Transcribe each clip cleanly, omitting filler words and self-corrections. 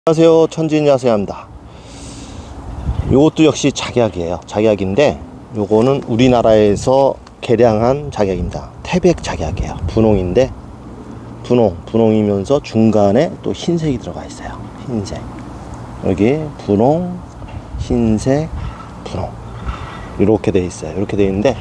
안녕하세요, 천지인 야생입니다. 요것도 역시 작약이에요. 작약인데 요거는 우리나라에서 개량한 작약입니다. 태백 작약이에요. 분홍인데 분홍이면서 중간에 또 흰색이 들어가 있어요. 흰색, 여기 분홍, 흰색, 분홍 이렇게 돼 있어요. 이렇게 돼 있는데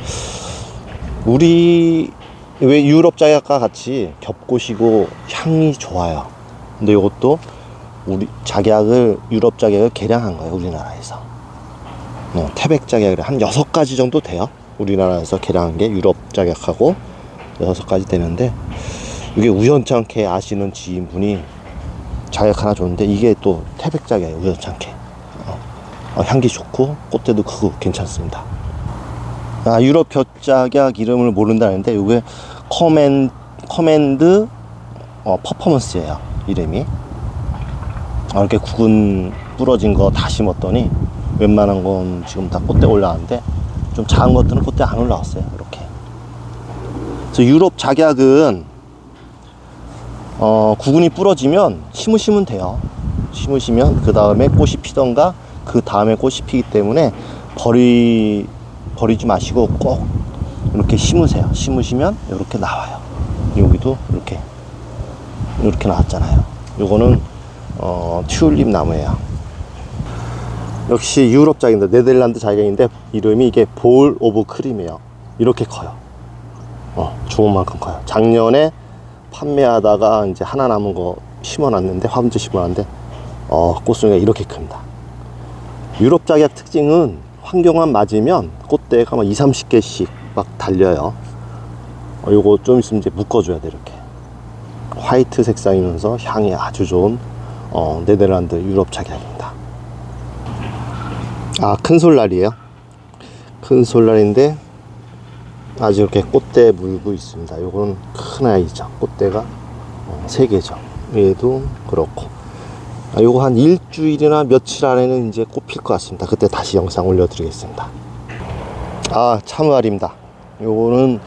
우리 왜 유럽 작약과 같이 겹꽃이고 향이 좋아요. 근데 요것도 우리 작약을, 유럽 작약을 개량한 거예요. 우리나라에서 태백 작약을 한 6가지 정도 돼요. 우리나라에서 개량한 게 유럽 작약하고 6가지 되는데, 이게 우연찮게 아시는 지인분이 작약 하나 줬는데 이게 또 태백 작약이에요. 우연찮게 향기 좋고 꽃대도 크고 괜찮습니다. 유럽 벼작약 이름을 모른다는데 이게 커맨드 퍼포먼스예요. 이름이 이렇게 구근 부러진 거 다 심었더니 웬만한 건 지금 다 꽃대 올라왔는데 좀 작은 것들은 꽃대 안 올라왔어요. 이렇게. 그래서 유럽 작약은 구근이 부러지면 심으시면 돼요. 심으시면 그 다음에 꽃이 피던가 그 다음에 꽃이 피기 때문에 버리지 마시고 꼭 이렇게 심으세요. 심으시면 이렇게 나와요. 여기도 이렇게 나왔잖아요. 요거는 튤립 나무예요. 역시 유럽 작약인데, 네덜란드 작약인데 이름이 이게 볼 오브 크림이에요. 이렇게 커요. 좋은 만큼 커요. 작년에 판매하다가 이제 하나 남은 거 심어놨는데, 화분째 심어놨는데 꽃송이가 이렇게 큽니다. 유럽 작약 특징은 환경만 맞으면 꽃대가 막 20-30개씩 막 달려요. 요거 좀 있으면 이제 묶어줘야 돼. 이렇게 화이트 색상이면서 향이 아주 좋은 네덜란드 유럽 작약입니다. 큰 솔날이에요. 큰 솔날인데 아직 이렇게 꽃대 물고 있습니다. 요거는 큰 아이죠. 꽃대가 3개죠. 얘도 그렇고 요거 한 일주일이나 며칠 안에는 이제 꽃 필 것 같습니다. 그때 다시 영상 올려드리겠습니다. 참외알입니다. 요거는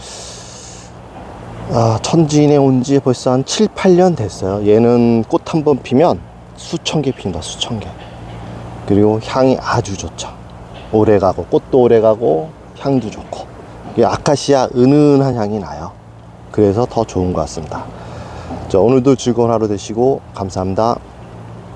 천지인에 온 지 벌써 한 7-8년 됐어요. 얘는 꽃 한 번 피면 수천 개 핀다. 수천 개. 그리고 향이 아주 좋죠. 오래가고 꽃도 오래가고 향도 좋고, 이게 아카시아 은은한 향이 나요. 그래서 더 좋은 것 같습니다. 오늘도 즐거운 하루 되시고 감사합니다.